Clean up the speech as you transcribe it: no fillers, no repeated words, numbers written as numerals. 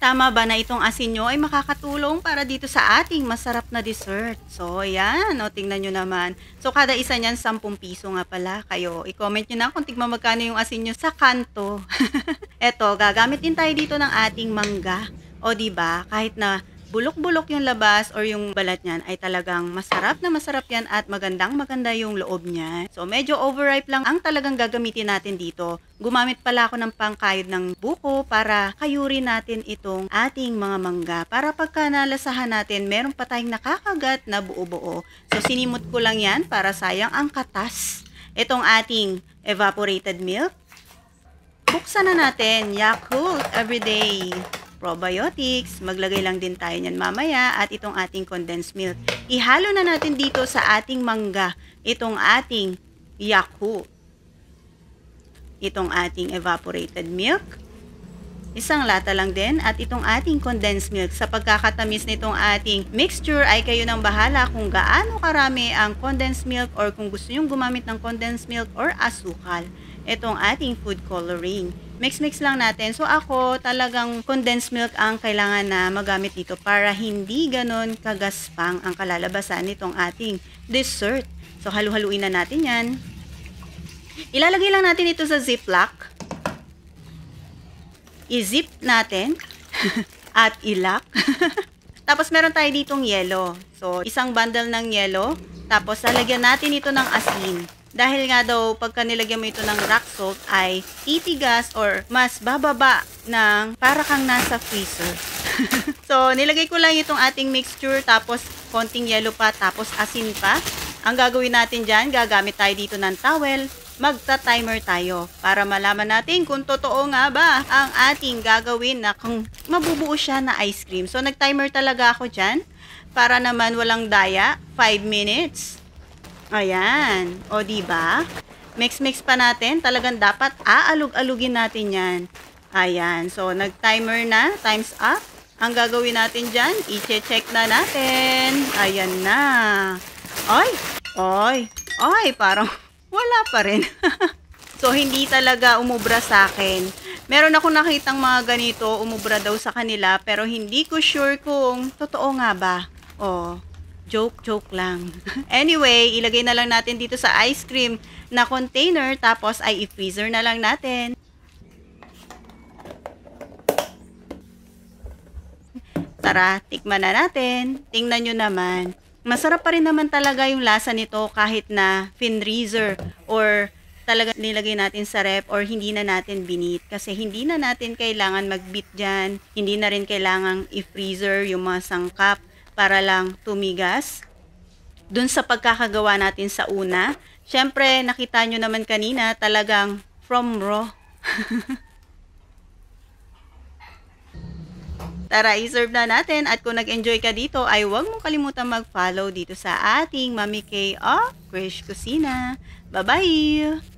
Tama ba na itong asin nyo ay makakatulong para dito sa ating masarap na dessert? So, yan. O, tingnan nyo naman. So, kada isa niyan, 10 piso nga pala. Kayo, i-comment nyo na kung tigma magkano yung asin nyo sa kanto. Eto, gagamit din tayo dito ng ating mangga. O, diba? Kahit na bulok-bulok yung labas or yung balat niyan ay talagang masarap na masarap yan at magandang-maganda yung loob niya. So, medyo overripe lang ang talagang gagamitin natin dito. Gumamit pala ako ng pangkayod ng buko para kayurin natin itong ating mga mangga. Para pagka nalasahan natin, meron pa tayong nakakagat na buo-buo. So, sinimot ko lang yan para sayang ang katas. Itong ating evaporated milk. Buksan na natin. Yakult Everyday Probiotics. Maglagay lang din tayo niyan mamaya at itong ating condensed milk. Ihalo na natin dito sa ating mangga itong ating Yakult. Itong ating evaporated milk. Isang lata lang din at itong ating condensed milk. Sa pagkakatamis nitong ating mixture ay kayo nang bahala kung gaano karami ang condensed milk or kung gusto nyong gumamit ng condensed milk or asukal. Itong ating food coloring. Mix-mix lang natin. So ako talagang condensed milk ang kailangan na magamit dito para hindi ganon kagaspang ang kalalabasan nitong ating dessert. So halu-haluin na natin yan. Ilalagay lang natin ito sa ziplock. I-zip natin at i-lock. Tapos meron tayo ditong yelo. So isang bundle ng yelo. Tapos lalagyan natin ito ng asin. Dahil nga daw, pagka nilagyan mo ito ng rock salt, ay titigas or mas bababa ng para kang nasa freezer. So, nilagay ko lang itong ating mixture, tapos konting yelo pa, tapos asin pa. Ang gagawin natin dyan, gagamit tayo dito ng towel, magta-timer tayo para malaman natin kung totoo nga ba ang ating gagawin na kung mabubuo siya na ice cream. So, nag-timer talaga ako dyan para naman walang daya, 5 minutes. Ayan. O, diba? Mix-mix pa natin. Talagang dapat aalog-alugin natin yan. Ayan. So, nag-timer na. Time's up. Ang gagawin natin dyan, i-check na natin. Ayan na. Ay! Ay! Ay! Parang wala pa rin. So, hindi talaga umubra sa akin. Meron akong nakitang mga ganito, umubra daw sa kanila, pero hindi ko sure kung totoo nga ba. Oh. Joke lang. Anyway, ilagay na lang natin dito sa ice cream na container tapos ay i-freezer na lang natin. Tara, tikman na natin. Tingnan nyo naman. Masarap pa rin naman talaga yung lasa nito kahit na finreezer or talaga nilagay natin sa ref or hindi na natin binit. Kasi hindi na natin kailangan mag-beat dyan. Hindi na rin kailangan i-freezer yung mga sangkap para lang tumigas. Dun sa pagkakagawa natin sa una, syempre nakita nyo naman kanina talagang from raw. Tara, i-serve na natin at kung nag-enjoy ka dito ay huwag mong kalimutan mag-follow dito sa ating Mami K of Krish Kusina. Bye-bye!